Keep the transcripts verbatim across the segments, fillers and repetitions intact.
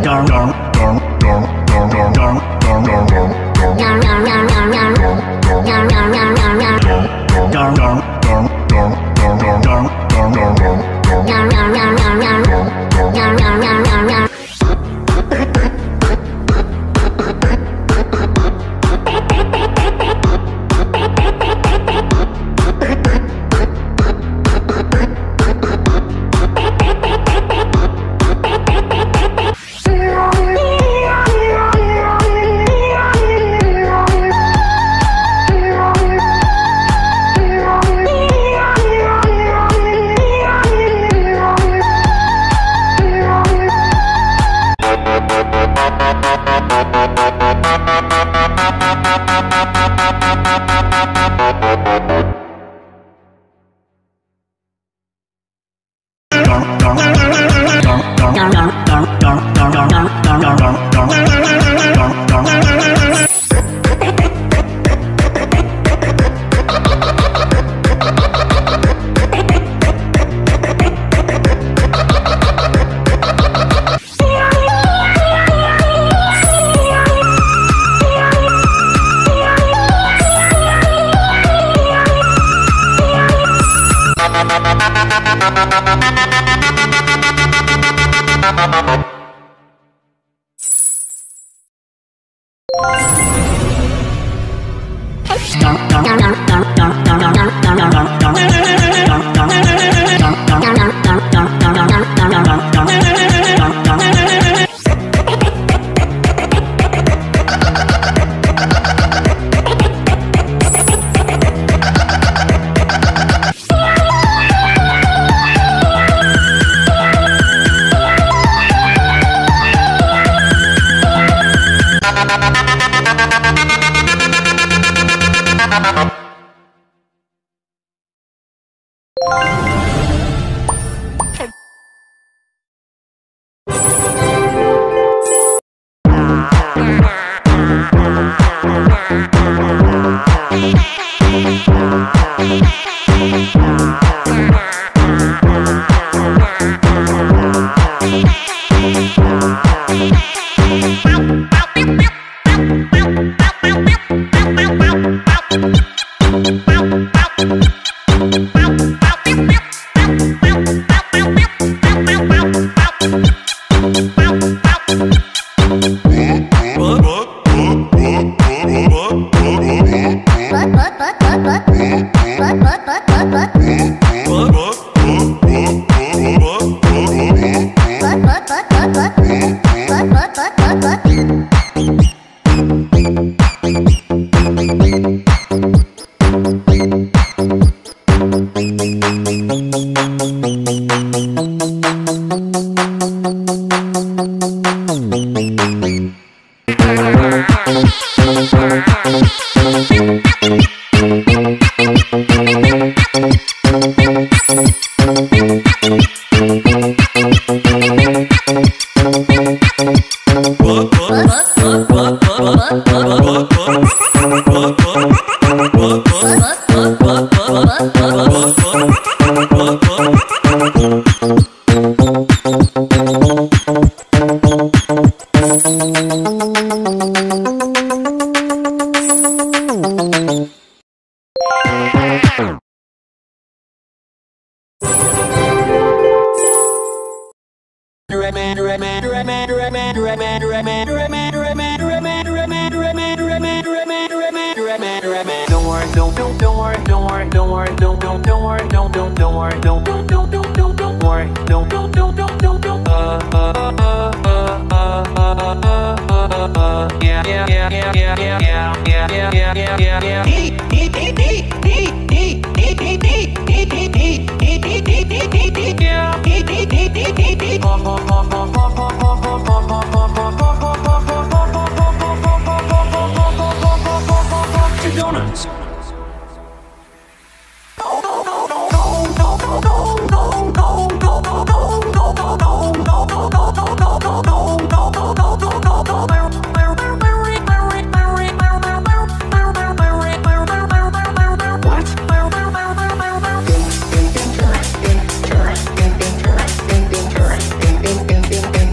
Ding ding ding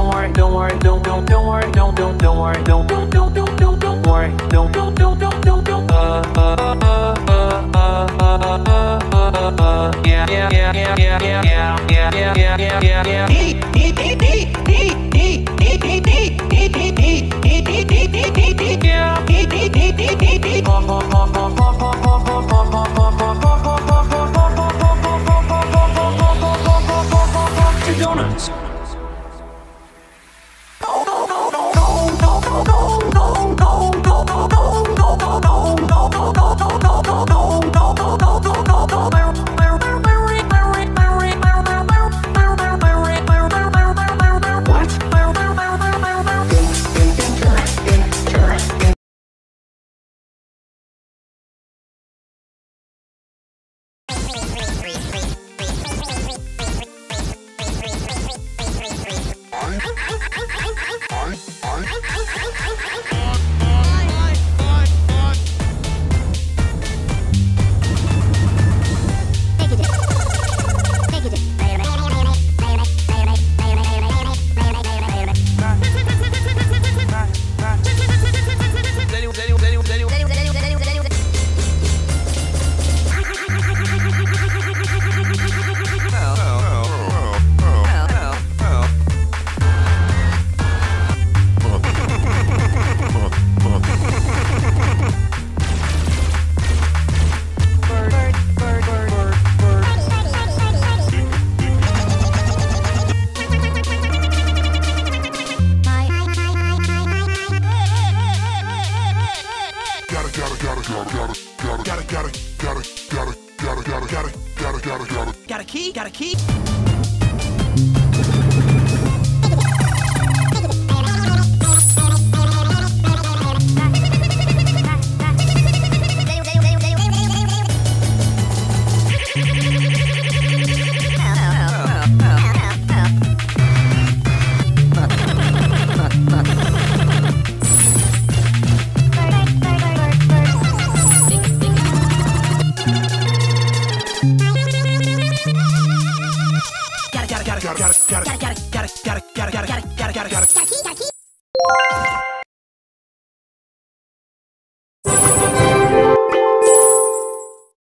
don't worry, don't worry, don't don't don't worry, don't don't don't worry, don't don't don't don't don't don't worry, don't don't don't don't don't don't. Uh uh uh uh uh uh uh uh uh. Yeah yeah yeah yeah yeah yeah yeah yeah yeah yeah yeah yeah. Eat eat eat eat eat eat eat eat eat eat eat eat eat eat eat eat eat yeah. Eat eat eat eat eat eat. Pop pop pop pop pop pop pop pop pop pop pop pop pop pop pop pop. Two donuts. Got a key? Got a key? Got it, got it, got it, got it, got it, got it, got it, got it, got it, got it, got it, got it, got it, got it.